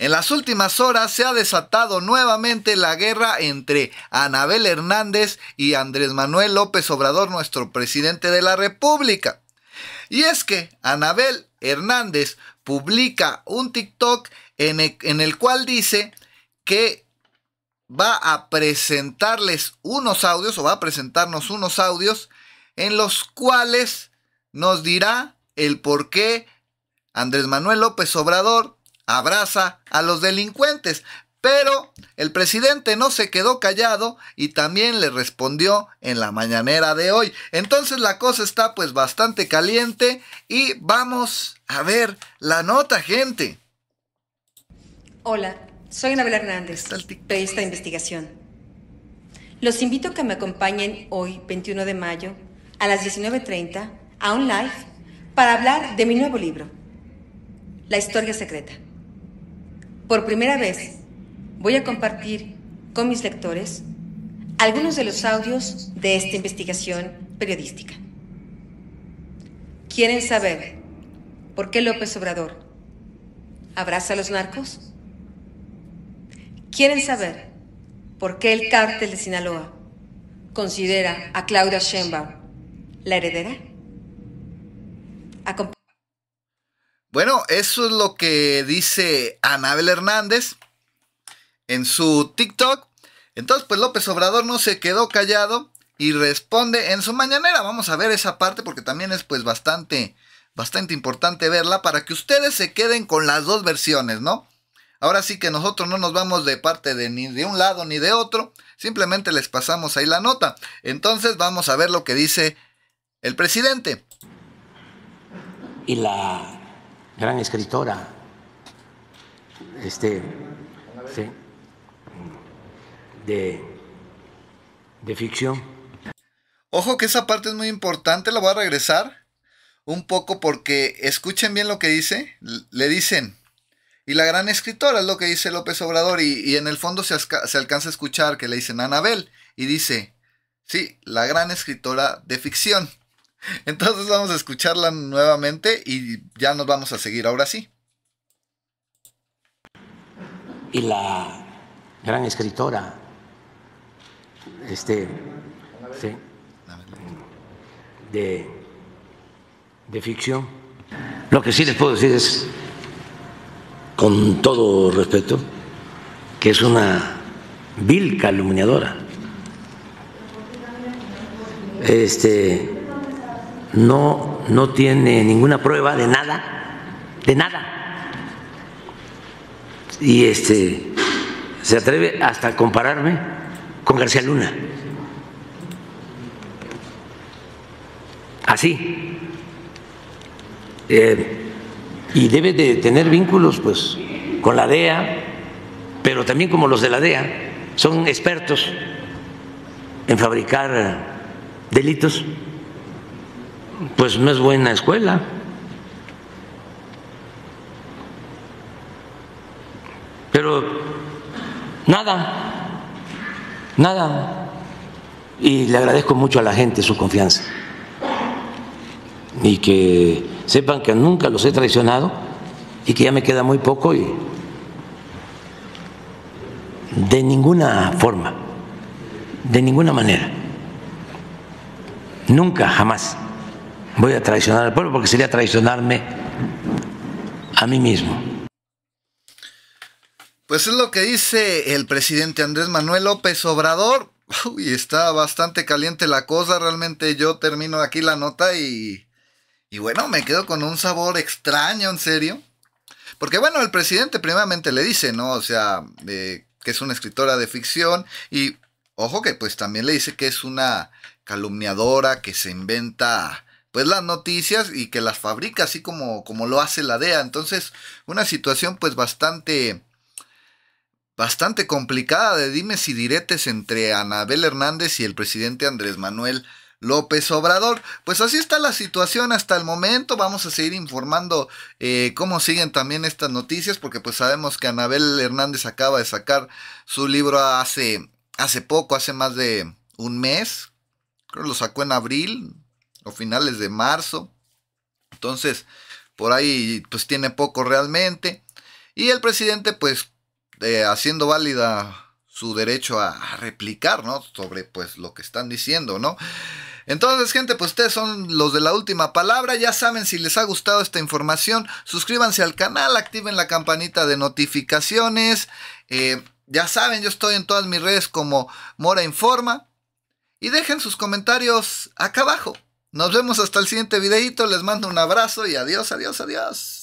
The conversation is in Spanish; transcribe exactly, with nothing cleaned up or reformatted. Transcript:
En las últimas horas se ha desatado nuevamente la guerra entre Anabel Hernández y Andrés Manuel López Obrador, nuestro presidente de la República. Y es que Anabel Hernández publica un TikTok en el, en el cual dice que va a presentarles unos audios o va a presentarnos unos audios en los cuales nos dirá el por qué Andrés Manuel López Obrador abraza a los delincuentes. Pero el presidente no se quedó callado y también le respondió en la mañanera de hoy. Entonces la cosa está pues bastante caliente y vamos a ver la nota, gente. Hola, soy Anabel Hernández, periodista de investigación. Los invito a que me acompañen hoy, veintiuno de mayo, a las diecinueve treinta, a un live para hablar de mi nuevo libro, La Historia Secreta. Por primera vez, voy a compartir con mis lectores algunos de los audios de esta investigación periodística. ¿Quieren saber por qué López Obrador abraza a los narcos? ¿Quieren saber por qué el cártel de Sinaloa considera a Claudia Sheinbaum la heredera? Acomp- Bueno, eso es lo que dice Anabel Hernández en su TikTok. Entonces, pues López Obrador no se quedó callado y responde en su mañanera. Vamos a ver esa parte porque también es pues bastante, bastante importante verla para que ustedes se queden con las dos versiones, ¿no? Ahora sí que nosotros no nos vamos de parte de ni de un lado ni de otro. Simplemente les pasamos ahí la nota. Entonces vamos a ver lo que dice el presidente. Y la gran escritora, este, sí, de, de ficción. Ojo que esa parte es muy importante, la voy a regresar un poco porque escuchen bien lo que dice. Le dicen, y la gran escritora es lo que dice López Obrador, y, y en el fondo se, se alcanza a escuchar que le dicen a Anabel, y dice, sí, la gran escritora de ficción. Entonces vamos a escucharla nuevamente y ya nos vamos a seguir ahora sí. Y la gran escritora, este, sí, de, de ficción. Lo que sí les puedo decir es, con todo respeto, que es una vil calumniadora. Este, no, no tiene ninguna prueba de nada, de nada. Y este, se atreve hasta a compararme con García Luna. Así. Eh, y debe de tener vínculos pues con la D E A, pero también como los de la D E A son expertos en fabricar delitos, pues no es buena escuela. Pero nada, nada. Y le agradezco mucho a la gente su confianza. Y que sepan que nunca los he traicionado y que ya me queda muy poco y de ninguna forma, de ninguna manera, nunca, jamás voy a traicionar al pueblo porque sería traicionarme a mí mismo. Pues es lo que dice el presidente Andrés Manuel López Obrador. Uy, está bastante caliente la cosa. Realmente yo termino aquí la nota y, y bueno, me quedo con un sabor extraño, en serio. Porque bueno, el presidente primeramente le dice, ¿no? O sea, eh, que es una escritora de ficción y ojo que pues también le dice que es una calumniadora que se inventa pues las noticias y que las fabrica así como, como lo hace la D E A. Entonces, una situación pues bastante... bastante complicada de dimes y diretes entre Anabel Hernández y el presidente Andrés Manuel López Obrador. Pues así está la situación hasta el momento. Vamos a seguir informando eh, cómo siguen también estas noticias, porque pues sabemos que Anabel Hernández acaba de sacar su libro hace, hace poco, hace más de un mes. Creo que lo sacó en abril o finales de marzo. Entonces, por ahí pues tiene poco realmente. Y el presidente, pues, eh, haciendo válida su derecho a, a replicar, ¿no? Sobre, pues, lo que están diciendo, ¿no? Entonces, gente, pues ustedes son los de la última palabra. Ya saben, si les ha gustado esta información, suscríbanse al canal, activen la campanita de notificaciones. Eh, ya saben, yo estoy en todas mis redes como Mora Informa. Y dejen sus comentarios acá abajo. Nos vemos hasta el siguiente videito. Les mando un abrazo y adiós, adiós, adiós.